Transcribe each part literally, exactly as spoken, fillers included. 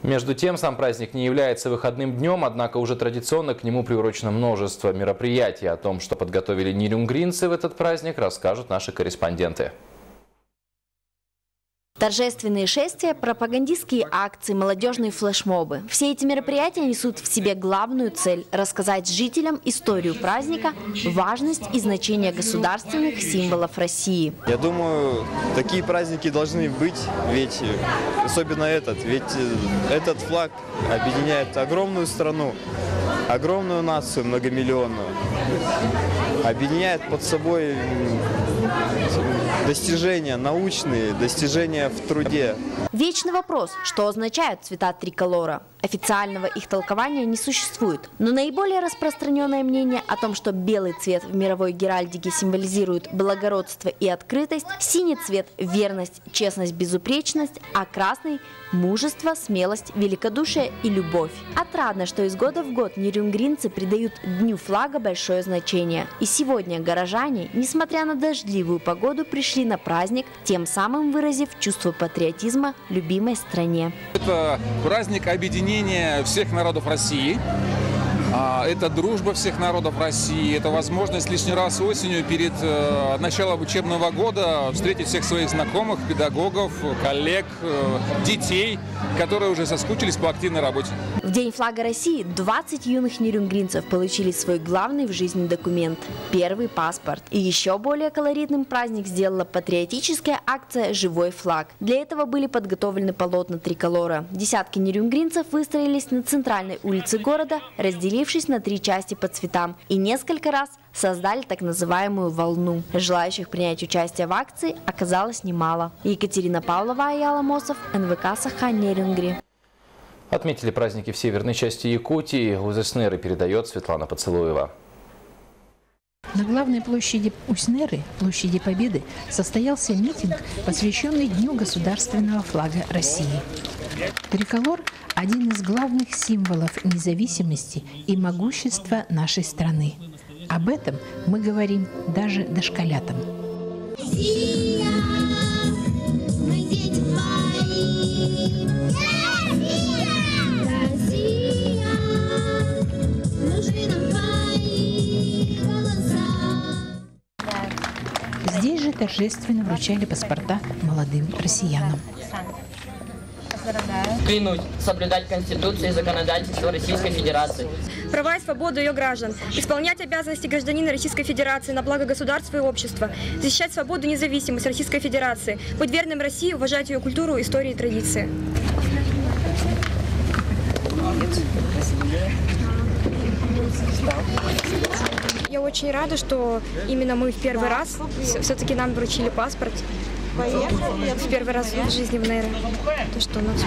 Между тем, сам праздник не является выходным днем, однако уже традиционно к нему приурочено множество мероприятий. О том, что подготовили нерюнгринцы в этот праздник, расскажут наши корреспонденты. Торжественные шествия, пропагандистские акции, молодежные флешмобы. Все эти мероприятия несут в себе главную цель – рассказать жителям историю праздника, важность и значение государственных символов России. Я думаю, такие праздники должны быть, ведь особенно этот, ведь этот флаг объединяет огромную страну, огромную нацию многомиллионную, объединяет под собой достижения научные, достижения в труде. Вечный вопрос, что означают цвета триколора. Официального их толкования не существует, но наиболее распространенное мнение о том, что белый цвет в мировой геральдике символизирует благородство и открытость, синий цвет – верность, честность, безупречность, а красный – мужество, смелость, великодушие и любовь. Отрадно, что из года в год нерюнгринцы придают Дню флага большое значение. И сегодня горожане, несмотря на дождливую погоду, пришли на праздник, тем самым выразив чувство патриотизма любимой стране. Это праздник объединения всех народов России. Это дружба всех народов России, это возможность лишний раз осенью перед э, началом учебного года встретить всех своих знакомых, педагогов, коллег, э, детей, которые уже соскучились по активной работе. В День флага России двадцать юных нерюнгринцев получили свой главный в жизни документ – первый паспорт. И еще более колоритным праздник сделала патриотическая акция «Живой флаг». Для этого были подготовлены полотна триколора. Десятки нерюнгринцев выстроились на центральной улице города, разделив на три части по цветам, и несколько раз создали так называемую волну. Желающих принять участие в акции оказалось немало. Екатерина Павлова, Аяла Мосов, эн вэ ка Саха, Нерюнгри. Отметили праздники в северной части Якутии. Узнеры передает Светлана Поцелуева. На главной площади Уснеры, площади Победы, состоялся митинг, посвященный Дню государственного флага России. Триколор – один из главных символов независимости и могущества нашей страны. Об этом мы говорим даже дошколятам. Здесь же торжественно вручали паспорта молодым россиянам. Клянусь соблюдать Конституцию и законодательство Российской Федерации. Права и свободу ее граждан. Исполнять обязанности гражданина Российской Федерации на благо государства и общества. Защищать свободу и независимость Российской Федерации. Быть верным России, уважать ее культуру, историю и традиции. Я очень рада, что именно мы в первый раз все-таки нам вручили паспорт. В первый раз в жизни в Нейре. То, что у нас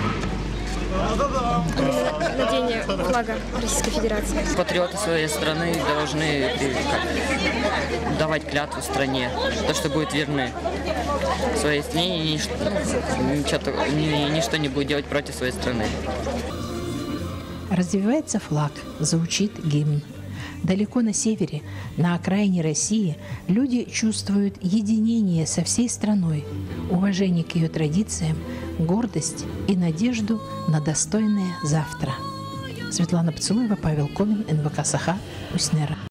именно на день флага Российской Федерации. Патриоты своей страны должны как, давать клятву стране, то, что будет верны своей стране и ничто, ни, ничто не будет делать против своей страны. Развивается флаг, звучит гимн. Далеко на севере, на окраине России, люди чувствуют единение со всей страной, уважение к ее традициям, гордость и надежду на достойное завтра. Светлана Поцелуева, Павел Комин, эн вэ ка Саха, Уснера.